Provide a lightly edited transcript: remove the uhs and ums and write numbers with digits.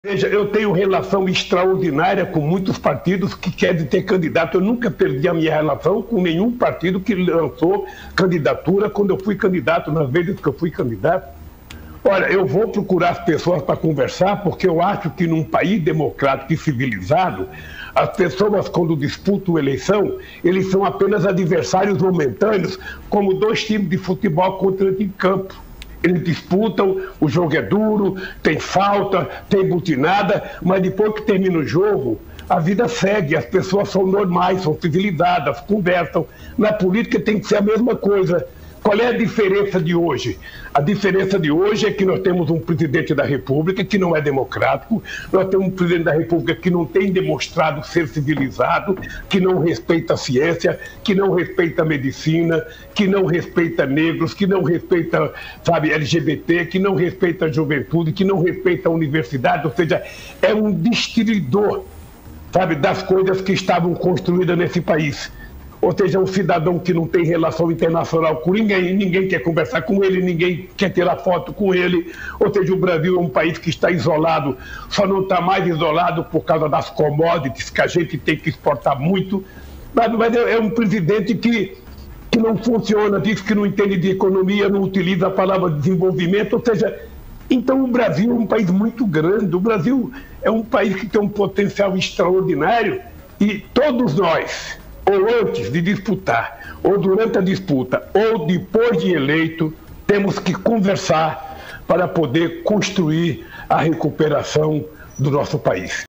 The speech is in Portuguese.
Veja, eu tenho relação extraordinária com muitos partidos que querem ter candidato. Eu nunca perdi a minha relação com nenhum partido que lançou candidatura quando eu fui candidato, nas vezes que eu fui candidato. Olha, eu vou procurar as pessoas para conversar, porque eu acho que num país democrático e civilizado, as pessoas, quando disputam eleição, eles são apenas adversários momentâneos, como dois times de futebol contra em campo. Eles disputam, o jogo é duro, tem falta, tem butinada, mas depois que termina o jogo, a vida segue, as pessoas são normais, são civilizadas, conversam. Na política tem que ser a mesma coisa. Qual é a diferença de hoje? A diferença de hoje é que nós temos um presidente da República que não é democrático, nós temos um presidente da República que não tem demonstrado ser civilizado, que não respeita a ciência, que não respeita a medicina, que não respeita negros, que não respeita, sabe, LGBT, que não respeita a juventude, que não respeita a universidade, ou seja, é um destruidor, sabe, das coisas que estavam construídas nesse país. Ou seja, um cidadão que não tem relação internacional com ninguém, ninguém quer conversar com ele, ninguém quer tirar foto com ele. Ou seja, o Brasil é um país que está isolado, só não está mais isolado por causa das commodities, que a gente tem que exportar muito. Mas é um presidente que não funciona, diz que não entende de economia, não utiliza a palavra desenvolvimento. Ou seja, então o Brasil é um país muito grande, o Brasil é um país que tem um potencial extraordinário e todos nós, ou antes de disputar, ou durante a disputa, ou depois de eleito, temos que conversar para poder construir a recuperação do nosso país.